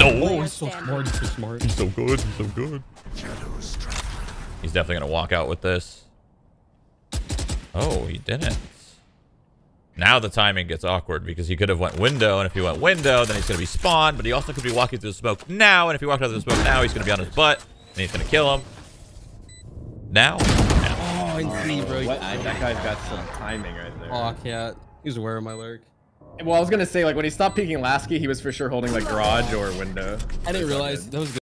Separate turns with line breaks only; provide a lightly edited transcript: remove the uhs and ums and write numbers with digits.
Oh, he's so smart. He's so smart.
He's so good. He's so good. He's definitely gonna walk out with this. Oh, he didn't. Now the timing gets awkward because he could have went window, and if he went window, then he's gonna be spawned. But he also could be walking through the smoke now, and if he walked out through the smoke now, he's gonna be on his butt, and he's gonna kill him. Now.
Oh, insane, bro.
That guy's got some timing right there.
Oh, I can't. He's aware of my lurk.
Well, I was gonna say, like, when he stopped peeking Lasky, he was for sure holding like garage or window.
I didn't realize that was good.